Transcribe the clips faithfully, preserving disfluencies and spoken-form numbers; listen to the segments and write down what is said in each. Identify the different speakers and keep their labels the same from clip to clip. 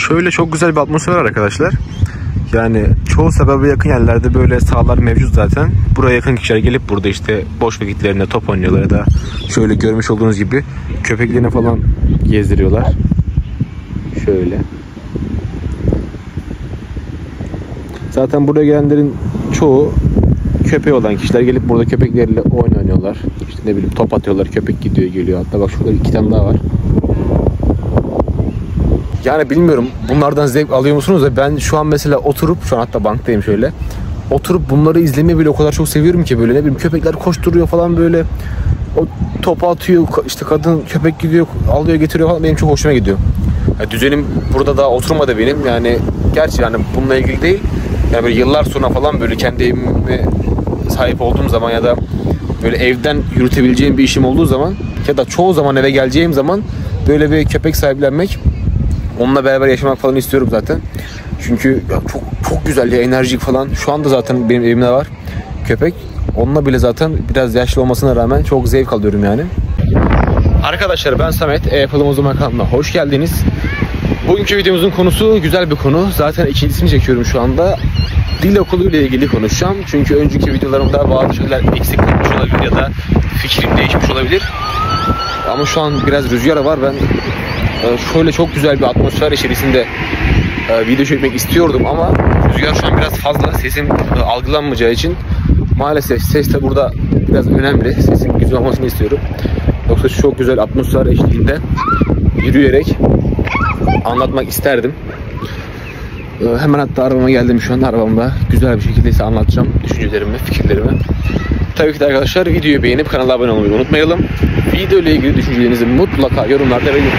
Speaker 1: Şöyle çok güzel bir atmosfer var arkadaşlar. Yani çoğu sebebe yakın yerlerde böyle sahalar mevcut zaten. Buraya yakın kişiler gelip burada işte boş vakitlerinde top oynuyorlar ya da şöyle görmüş olduğunuz gibi köpeklerini falan gezdiriyorlar. Şöyle. Zaten buraya gelenlerin çoğu köpeği olan kişiler gelip burada köpekleriyle oyun oynuyorlar. İşte ne bileyim top atıyorlar, köpek gidiyor geliyor. Hatta bak şurada iki tane daha var. Yani bilmiyorum bunlardan zevk alıyor musunuz da ben şu an mesela oturup, şu an hatta banktayım şöyle. Oturup bunları izlemeyi bile o kadar çok seviyorum ki böyle ne bileyim köpekler koşturuyor falan böyle. O topu atıyor, işte kadın köpek gidiyor, alıyor getiriyor falan, benim çok hoşuma gidiyor. Yani düzenim burada daha oturmadı benim yani, gerçi yani bununla ilgili değil. Yani böyle yıllar sonra falan böyle kendi evime sahip olduğum zaman ya da böyle evden yürütebileceğim bir işim olduğu zaman ya da çoğu zaman eve geleceğim zaman böyle bir köpek sahiplenmek, onunla beraber yaşamak falan istiyorum zaten. Çünkü ya çok çok güzel ya, enerjik falan. Şu anda zaten benim evimde var köpek. Onunla bile zaten biraz yaşlı olmasına rağmen çok zevk alıyorum yani. Arkadaşlar ben Samet. E-Yapalım o zaman kanalına hoş geldiniz. Bugünkü videomuzun konusu güzel bir konu. Zaten ikincisini çekiyorum şu anda. Dil okulu ile ilgili konuşacağım. Çünkü önceki videolarımda bazı şeyler eksik kalmış olabilir ya da fikrim değişmiş olabilir. Ama şu an biraz rüzgar var. Ben şöyle çok güzel bir atmosfer içerisinde video çekmek istiyordum ama rüzgar şu an biraz fazla. Sesim algılanmayacağı için maalesef ses de burada biraz önemli. Sesin güzel olmasını istiyorum. Yoksa çok güzel atmosfer eşliğinde yürüyerek anlatmak isterdim. Hemen hatta arabama geldim, şu anda arabamda güzel bir şekilde ise anlatacağım düşüncelerimi, fikirlerimi. Tabii ki de arkadaşlar videoyu beğenip kanala abone olmayı unutmayalım. Video ile ilgili düşüncelerinizi mutlaka yorumlarda belirtin.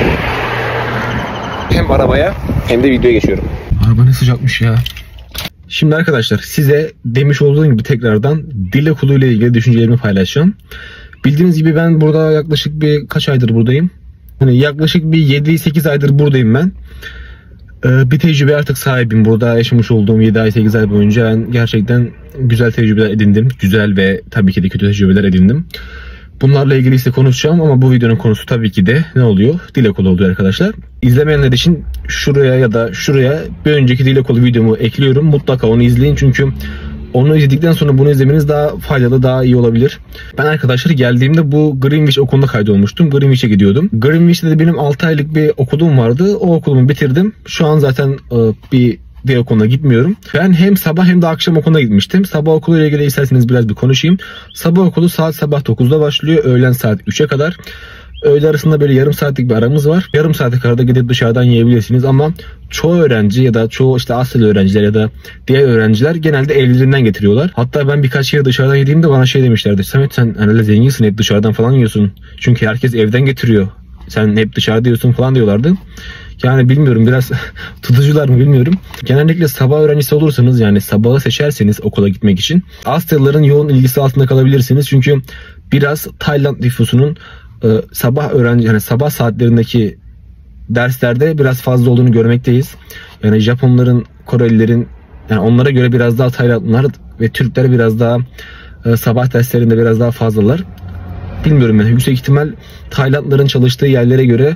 Speaker 1: Hem arabaya hem de videoya geçiyorum. Araba ne sıcakmış ya. Şimdi arkadaşlar size demiş olduğum gibi tekrardan dil okulu ile ilgili düşüncelerimi paylaşacağım. Bildiğiniz gibi ben burada yaklaşık bir kaç aydır buradayım. Yani yaklaşık bir yedi sekiz aydır buradayım ben. Ee, bir tecrübe artık sahibim. Burada yaşamış olduğum yedi ay sekiz ay boyunca ben gerçekten güzel tecrübeler edindim. Güzel ve tabii ki de kötü tecrübeler edindim. Bunlarla ilgili ise konuşacağım ama bu videonun konusu tabii ki de ne oluyor? Dil okulu oluyor arkadaşlar. İzlemeyenler için şuraya ya da şuraya bir önceki dil okulu videomu ekliyorum. Mutlaka onu izleyin çünkü onu izledikten sonra bunu izlemeniz daha faydalı, daha iyi olabilir. Ben arkadaşlar geldiğimde bu Greenwich okuluna kaydolmuştum. Greenwich'e gidiyordum. Greenwich'te de benim altı aylık bir okulum vardı. O okulumu bitirdim. Şu an zaten bir dil okuluna gitmiyorum. Ben hem sabah hem de akşam okuluna gitmiştim. Sabah okulu ile ilgili isterseniz biraz bir konuşayım. Sabah okulu saat sabah dokuzda başlıyor. Öğlen saat üçe kadar. Öğle arasında böyle yarım saatlik bir aramız var. Yarım saate kadar da gidip dışarıdan yiyebilirsiniz ama çoğu öğrenci ya da çoğu işte Asyalı öğrenciler ya da diğer öğrenciler genelde evlerinden getiriyorlar. Hatta ben birkaç kere dışarıdan yediğimde bana şey demişlerdi. Samet sen hani zenginsin, hep dışarıdan falan yiyorsun. Çünkü herkes evden getiriyor. Sen hep dışarıda yiyorsun falan diyorlardı. Yani bilmiyorum, biraz tutucular mı bilmiyorum. Genellikle sabah öğrencisi olursanız, yani sabahı seçerseniz okula gitmek için Asyalıların yoğun ilgisi altında kalabilirsiniz. Çünkü biraz Tayland nüfusunun e, sabah öğrenci yani sabah saatlerindeki derslerde biraz fazla olduğunu görmekteyiz. Yani Japonların, Korelilerin, yani onlara göre biraz daha Taylandlılar ve Türkler biraz daha e, sabah derslerinde biraz daha fazlalar. Bilmiyorum yani, yüksek ihtimal Taylandlıların çalıştığı yerlere göre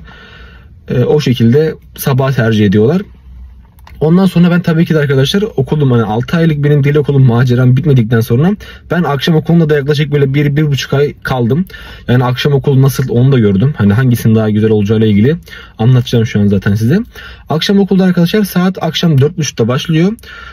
Speaker 1: e, o şekilde sabah tercih ediyorlar. Ondan sonra ben tabii ki de arkadaşlar okulum, hani altı aylık benim dil okulum maceram bitmedikten sonra ben akşam okulunda da yaklaşık böyle bir bir buçuk ay kaldım. Yani akşam okulu nasıl onu da gördüm. Hani hangisinin daha güzel olacağıyla ilgili anlatacağım şu an zaten size. Akşam okulda arkadaşlar saat akşam dört buçukta başlıyor.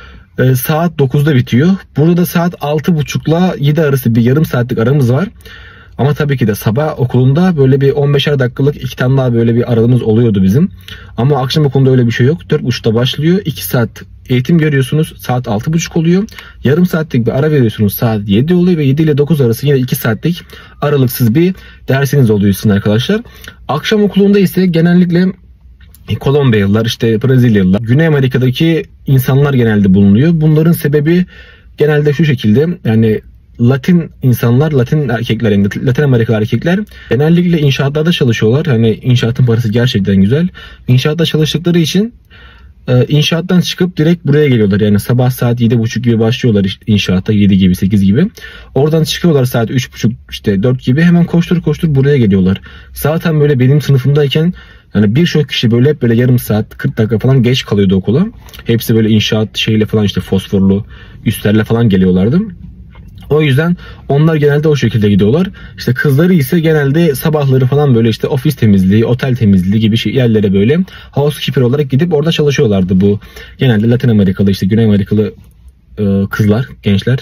Speaker 1: E, saat dokuzda bitiyor. Burada da saat altı buçukla yedi arası bir yarım saatlik aramız var. Ama tabii ki de sabah okulunda böyle bir on beşer dakikalık iki tane daha böyle bir aramız oluyordu bizim. Ama akşam okulunda öyle bir şey yok. dört buçukta başlıyor. iki saat eğitim görüyorsunuz. Saat altı buçuk oluyor. Yarım saatlik bir ara veriyorsunuz. Saat yedi oluyor ve yedi ile dokuz arası yine iki saatlik aralıksız bir dersiniz oluyor sizin arkadaşlar. Akşam okulunda ise genellikle Kolombiyalılar, işte Brezilyalılar, Güney Amerika'daki insanlar genelde bulunuyor. Bunların sebebi genelde şu şekilde, yani Latin insanlar, Latin erkekler, yani Latin Amerikalı erkekler genellikle inşaatlarda çalışıyorlar. Hani inşaatın parası gerçekten güzel. İnşaatta çalıştıkları için e, inşaattan çıkıp direkt buraya geliyorlar. Yani sabah saat yedi buçuk gibi başlıyorlar inşaatta, yedi gibi sekiz gibi. Oradan çıkıyorlar saat üç buçuk işte dört gibi, hemen koştur koştur buraya geliyorlar. Zaten böyle benim sınıfımdayken Yani birçok kişi böyle hep böyle yarım saat kırk dakika falan geç kalıyordu okula. Hepsi böyle inşaat şeyle falan işte fosforlu üstlerle falan geliyorlardı. O yüzden onlar genelde o şekilde gidiyorlar. İşte kızları ise genelde sabahları falan böyle işte ofis temizliği, otel temizliği gibi şey yerlere böyle housekeeper olarak gidip orada çalışıyorlardı bu. Genelde Latin Amerikalı işte Güney Amerikalı e, kızlar, gençler.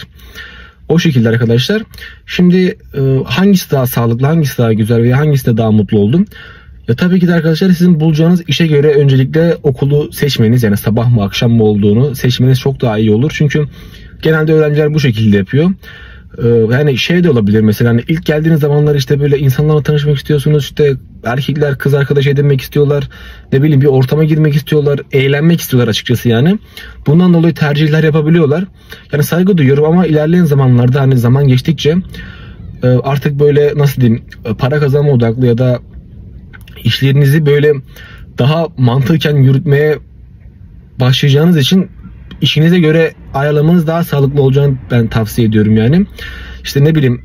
Speaker 1: O şekilde arkadaşlar. Şimdi e, hangisi daha sağlıklı, hangisi daha güzel veya hangisi de daha mutlu oldum? Ya tabii ki de arkadaşlar sizin bulacağınız işe göre öncelikle okulu seçmeniz, yani sabah mı akşam mı olduğunu seçmeniz çok daha iyi olur. Çünkü genelde öğrenciler bu şekilde yapıyor. Ee, yani şey de olabilir mesela, hani ilk geldiğiniz zamanlar işte böyle insanlarla tanışmak istiyorsunuz, işte erkekler kız arkadaş edinmek istiyorlar, ne bileyim bir ortama girmek istiyorlar, eğlenmek istiyorlar açıkçası yani. Bundan dolayı tercihler yapabiliyorlar. Yani saygı duyuyorum ama ilerleyen zamanlarda hani zaman geçtikçe artık böyle nasıl diyeyim, para kazanma odaklı ya da işlerinizi böyle daha mantıken yürütmeye başlayacağınız için işinize göre ayarlamanız daha sağlıklı olacağını ben tavsiye ediyorum yani. İşte ne bileyim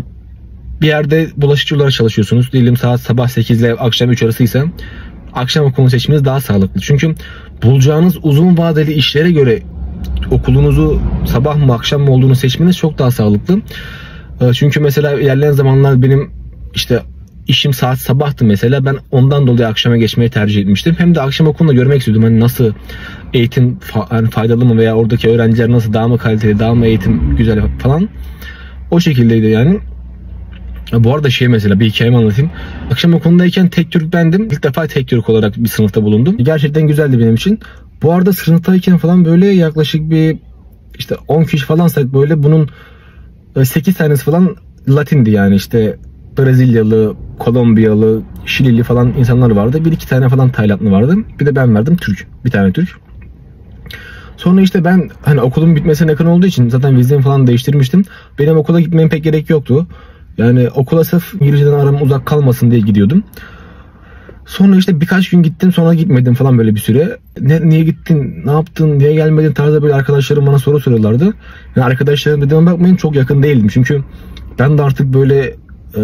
Speaker 1: bir yerde bulaşıkçı olarak çalışıyorsunuz. Diyelim saat sabah sekiz ile akşam üç arasıysa akşam okulunu seçmeniz daha sağlıklı. Çünkü bulacağınız uzun vadeli işlere göre okulunuzu sabah mı akşam mı olduğunu seçmeniz çok daha sağlıklı. Çünkü mesela ilerleyen zamanlar benim işte işim saat sabahtı mesela, ben ondan dolayı akşama geçmeyi tercih etmiştim. Hem de akşam okulunu görmek istiyordum. Hani nasıl eğitim yani faydalı mı veya oradaki öğrenciler nasıl, daha mı kaliteli, daha mı eğitim güzel falan. O şekildeydi yani. Bu arada şey mesela bir hikayemi anlatayım. Akşam okulundayken tek Türk bendim. İlk defa tek Türk olarak bir sınıfta bulundum. Gerçekten güzeldi benim için. Bu arada sınıftayken falan böyle yaklaşık bir işte on kişi falansak böyle bunun sekiz tanesi falan Latindi yani işte Brezilyalı, Kolombiyalı, Şilili falan insanlar vardı. Bir iki tane falan Taylandlı vardı. Bir de ben vardım Türk. Bir tane Türk. Sonra işte ben hani okulun bitmesine yakın olduğu için zaten vizemi falan değiştirmiştim. Benim okula gitmem pek gerek yoktu. Yani okula sırf İngilizceden aram uzak kalmasın diye gidiyordum. Sonra işte birkaç gün gittim, sonra gitmedim falan böyle bir süre. Ne, niye gittin, ne yaptın, niye gelmedin tarzda böyle arkadaşlarım bana soru soruyorlardı. Yani arkadaşlarım dediğime bakmayın, çok yakın değildim. Çünkü ben de artık böyle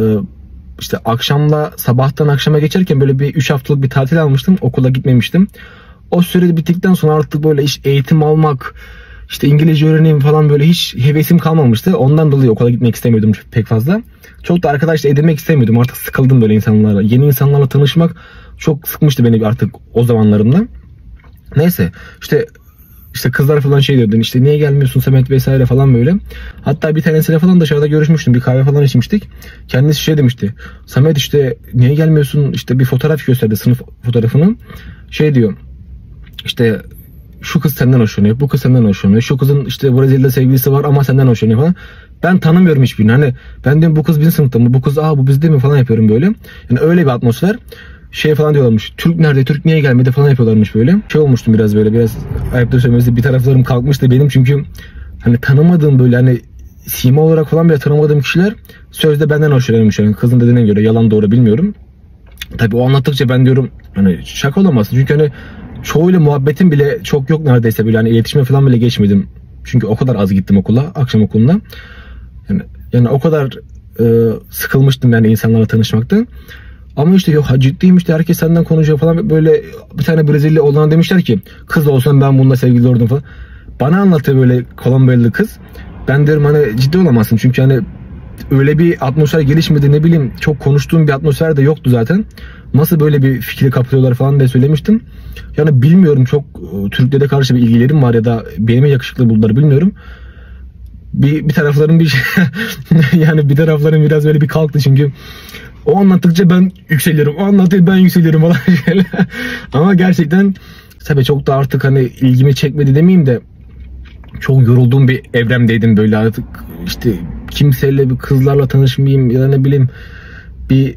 Speaker 1: işte akşamla sabahtan akşama geçerken böyle bir üç haftalık bir tatil almıştım. Okula gitmemiştim. O sürede bittikten sonra artık böyle iş, eğitim almak, işte İngilizce öğreneyim falan böyle hiç hevesim kalmamıştı. Ondan dolayı okula gitmek istemiyordum pek fazla. Çok da arkadaş edinmek istemiyordum. Artık sıkıldım böyle insanlarla. Yeni insanlarla tanışmak çok sıkmıştı beni artık o zamanlarımda. Neyse işte İşte kızlar falan şey diyordun, işte niye gelmiyorsun Samet vesaire falan böyle. Hatta bir tanesiyle falan dışarıda görüşmüştüm, bir kahve falan içmiştik. Kendisi şey demişti, Samet işte niye gelmiyorsun, işte bir fotoğraf gösterdi, sınıf fotoğrafını. Şey diyor işte şu kız senden hoşlanıyor, bu kız senden hoşlanıyor, şu kızın işte Brezilya'da sevgilisi var ama senden hoşlanıyor falan. Ben tanımıyorum hiçbirini, hani ben diyorum bu kız bizim sınıfta mı, bu kız aa bu bizde mi falan yapıyorum böyle. Yani öyle bir atmosfer. Şey falan diyorlarmış, Türk nerede, Türk niye gelmedi falan yapıyorlarmış böyle. Şey olmuştum biraz böyle, biraz ayıptır söylemesi, bir taraflarım kalkmıştı benim çünkü hani tanımadığım böyle hani sima olarak falan bile tanımadığım kişiler sözde benden hoşlanıyormuş yani, kızın dediğine göre, yalan doğru bilmiyorum. Tabii o anlattıkça ben diyorum hani şaka olamazsın çünkü hani çoğuyla muhabbetim bile çok yok neredeyse, böyle hani iletişime falan bile geçmedim. Çünkü o kadar az gittim okula, akşam okuluna. Yani, yani o kadar e, sıkılmıştım yani insanlarla tanışmaktan. Ama işte yok ciddiymiş de herkes senden konuşuyor falan, böyle bir tane Brezilya olana demişler ki kız olsam ben bununla sevgili olurdum falan. Bana anlatıyor böyle Kolombiyalı kız. Ben derim hani ciddi olamazsın çünkü hani öyle bir atmosfer gelişmedi, ne bileyim çok konuştuğum bir atmosfer de yoktu zaten. Nasıl böyle bir fikri kapılıyorlar falan diye söylemiştim. Yani bilmiyorum, çok Türklere karşı bir ilgilerim var ya da benim yakışıklı buldular bilmiyorum. Bir, bir tarafların bir yani bir tarafların biraz böyle bir kalktı çünkü o anlattıkça ben yükseliyorum, o anlatıyor ben yükseliyorum falan şöyle. Ama gerçekten tabii çok da artık hani ilgimi çekmedi demeyeyim de çok yorulduğum bir evremdeydim böyle, artık işte kimseyle bir kızlarla tanışmayayım ya da ne bileyim bir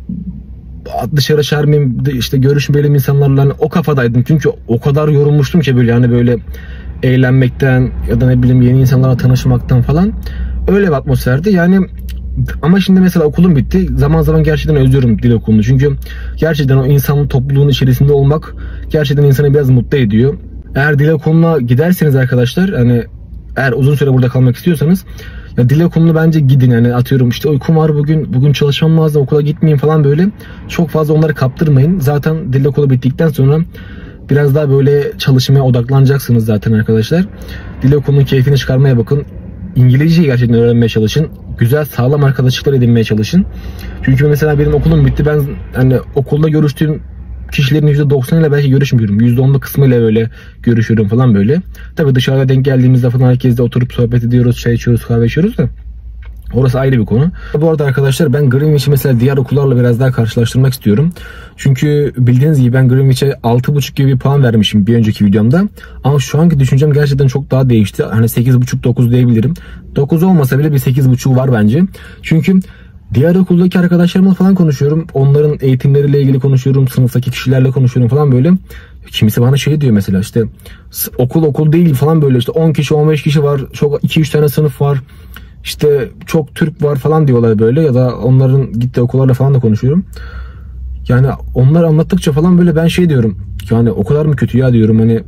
Speaker 1: dışarı çağırmayayım, işte görüşmeyelim insanlarla, hani o kafadaydım çünkü o kadar yorulmuştum ki böyle hani böyle eğlenmekten ya da ne bileyim yeni insanlarla tanışmaktan falan, öyle bir atmosferdi yani. Ama şimdi mesela okulum bitti. Zaman zaman gerçekten özlüyorum dil okulunu. Çünkü gerçekten o insan topluluğun içerisinde olmak gerçekten insanı biraz mutlu ediyor. Eğer dil okuluna giderseniz arkadaşlar, hani eğer uzun süre burada kalmak istiyorsanız Ya dil okulunu bence gidin, yani atıyorum işte uykum var bugün, bugün çalışmam lazım, okula gitmeyeyim falan böyle. Çok fazla onları kaptırmayın. Zaten dil okulu bittikten sonra biraz daha böyle çalışmaya odaklanacaksınız zaten arkadaşlar. Dil okulunun keyfini çıkarmaya bakın. İngilizceyi gerçekten öğrenmeye çalışın. Güzel, sağlam arkadaşlıklar edinmeye çalışın. Çünkü mesela benim okulum bitti. Ben hani okulda görüştüğüm kişilerin yüzde doksanıyla belki görüşmüyorum. yüzde onlu kısmıyla böyle görüşüyorum falan böyle. Tabii dışarıda denk geldiğimizde falan herkesle oturup sohbet ediyoruz, çay içiyoruz, kahve içiyoruz da. Orası ayrı bir konu. Bu arada arkadaşlar ben Greenwich'i mesela diğer okullarla biraz daha karşılaştırmak istiyorum. Çünkü bildiğiniz gibi ben Greenwich'e altı buçuk gibi bir puan vermişim bir önceki videomda. Ama şu anki düşüncem gerçekten çok daha değişti. Hani sekiz buçuk dokuz diyebilirim. dokuz olmasa bile bir sekiz buçuk var bence. Çünkü diğer okuldaki arkadaşlarımla falan konuşuyorum. Onların eğitimleriyle ilgili konuşuyorum. Sınıftaki kişilerle konuşuyorum falan böyle. Kimisi bana şey diyor mesela, işte okul okul değil falan böyle, işte on kişi on beş kişi var. Çok iki üç tane sınıf var. İşte çok Türk var falan diyorlar böyle, ya da onların gittiği okullarla falan da konuşuyorum. Yani onlar anlattıkça falan böyle ben şey diyorum. Yani o kadar mı kötü ya diyorum, hani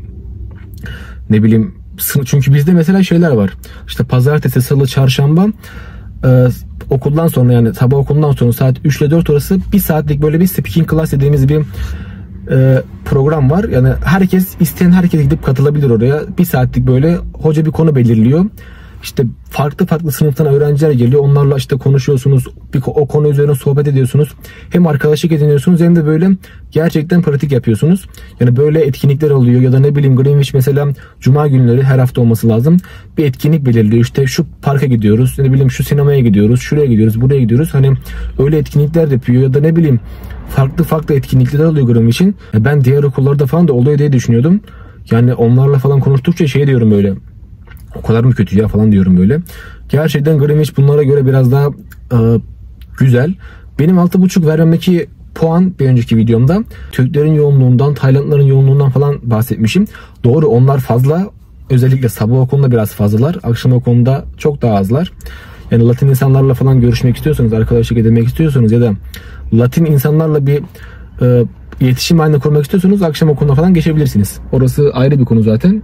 Speaker 1: ne bileyim. Çünkü bizde mesela şeyler var. İşte pazartesi, salı, çarşamba e, okuldan sonra, yani sabah okulundan sonra saat üç ile dört arası bir saatlik böyle bir speaking class dediğimiz bir e, program var. Yani herkes, isteyen herkes gidip katılabilir oraya. Bir saatlik böyle hoca bir konu belirliyor. İşte farklı farklı sınıftan öğrenciler geliyor. Onlarla işte konuşuyorsunuz. Bir, o konu üzerine sohbet ediyorsunuz. Hem arkadaşlık ediniyorsunuz hem de böyle gerçekten pratik yapıyorsunuz. Yani böyle etkinlikler oluyor. Ya da ne bileyim Greenwich mesela cuma günleri her hafta olması lazım. Bir etkinlik belirliyor. İşte şu parka gidiyoruz. Ne bileyim şu sinemaya gidiyoruz. Şuraya gidiyoruz. Buraya gidiyoruz. Hani öyle etkinlikler de yapıyor. Ya da ne bileyim farklı farklı etkinlikler oluyor Greenwich'in. Ben diğer okullarda falan da oluyor diye düşünüyordum. Yani onlarla falan konuştukça şey diyorum böyle. O kadar mı kötü ya falan diyorum böyle. Gerçekten Greenwich bunlara göre biraz daha e, güzel. Benim altı buçuk vermemdeki puan bir önceki videomda Türklerin yoğunluğundan, Taylandlıların yoğunluğundan falan bahsetmişim. Doğru, onlar fazla. Özellikle sabah okulunda biraz fazlalar. Akşam okulunda çok daha azlar. Yani Latin insanlarla falan görüşmek istiyorsanız, arkadaşlık edinmek istiyorsanız ya da Latin insanlarla bir e, iletişim halinde kurmak istiyorsanız akşam okuluna falan geçebilirsiniz. Orası ayrı bir konu zaten.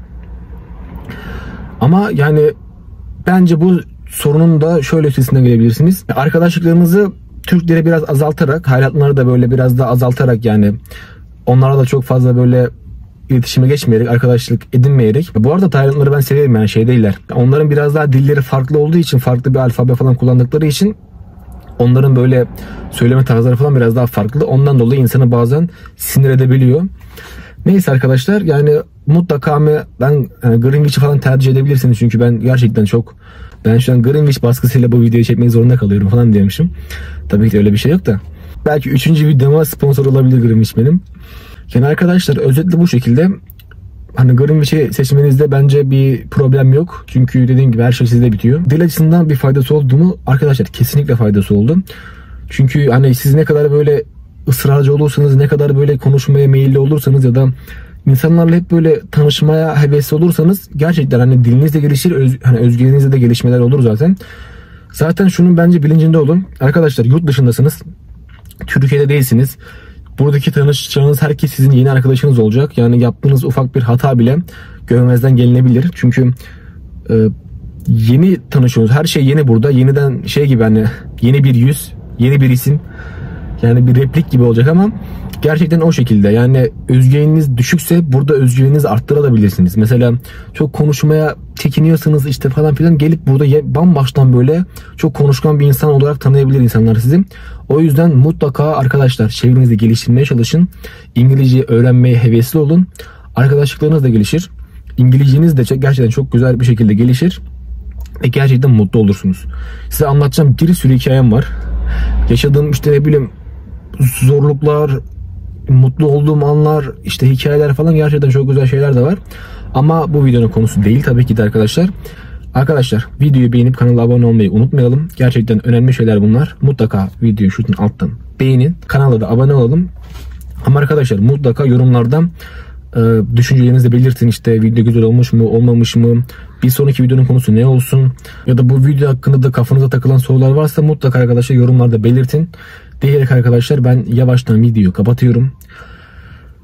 Speaker 1: Ama yani bence bu sorunun da şöyle üstesinden gelebilirsiniz. Arkadaşlıklarınızı Türklere biraz azaltarak, Hayratlıları da böyle biraz daha azaltarak, yani onlarla da çok fazla böyle iletişime geçmeyerek, arkadaşlık edinmeyerek. Bu arada Taylandlıları ben seviyorum, yani şey değiller. Onların biraz daha dilleri farklı olduğu için, farklı bir alfabe falan kullandıkları için onların böyle söyleme tarzları falan biraz daha farklı. Ondan dolayı insanı bazen sinir edebiliyor. Neyse arkadaşlar, yani mutlaka ben yani Greenwich'i falan tercih edebilirsiniz. Çünkü ben gerçekten çok, ben şu an Greenwich baskısıyla bu videoyu çekmek zorunda kalıyorum falan diyormuşum. Tabii ki öyle bir şey yok da. Belki üçüncü videoma sponsor olabilir Greenwich benim. Yani arkadaşlar özetle bu şekilde. Hani Greenwich'i seçmenizde bence bir problem yok. Çünkü dediğim gibi her şey sizde bitiyor. Dil açısından bir faydası oldu mu? Arkadaşlar kesinlikle faydası oldu. Çünkü hani siz ne kadar böyle ısrarcı olursanız, ne kadar böyle konuşmaya meyilli olursanız ya da insanlarla hep böyle tanışmaya hevesli olursanız gerçekten hani diliniz de gelişir, öz, hani özgüveninizde de gelişmeler olur zaten. Zaten şunun bence bilincinde olun. Arkadaşlar yurt dışındasınız. Türkiye'de değilsiniz. Buradaki tanışacağınız herkes sizin yeni arkadaşınız olacak. Yani yaptığınız ufak bir hata bile görmezden gelinebilir. Çünkü e, yeni tanışıyorsunuz. Her şey yeni burada. Yeniden şey gibi, hani yeni bir yüz, yeni bir isim. Yani bir replik gibi olacak ama gerçekten o şekilde. Yani özgüveniniz düşükse burada özgüveninizi arttırabilirsiniz. Mesela çok konuşmaya çekiniyorsanız işte falan filan, gelip burada bambaştan böyle çok konuşkan bir insan olarak tanıyabilir insanlar sizi. O yüzden mutlaka arkadaşlar çevrenizi geliştirmeye çalışın. İngilizce öğrenmeye hevesli olun. Arkadaşlıklarınız da gelişir. İngilizceniz de gerçekten çok güzel bir şekilde gelişir. Ve gerçekten mutlu olursunuz. Size anlatacağım bir sürü hikayem var. Yaşadığım işte ne bileyim zorluklar, mutlu olduğum anlar, işte hikayeler falan, gerçekten çok güzel şeyler de var. Ama bu videonun konusu değil tabii ki de arkadaşlar. Arkadaşlar videoyu beğenip kanala abone olmayı unutmayalım. Gerçekten önemli şeyler bunlar. Mutlaka videoyu şuradan alttan beğenin. Kanala da abone olalım. Ama arkadaşlar mutlaka yorumlardan e, düşüncelerinizi de belirtin. İşte video güzel olmuş mu, olmamış mı? Bir sonraki videonun konusu ne olsun? Ya da bu video hakkında da kafanıza takılan sorular varsa mutlaka arkadaşlar yorumlarda belirtin. Diyerek arkadaşlar ben yavaştan videoyu kapatıyorum.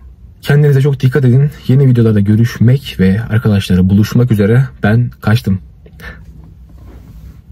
Speaker 1: Kendinize çok dikkat edin. Yeni videolarda görüşmek ve arkadaşlara buluşmak üzere. Ben kaçtım.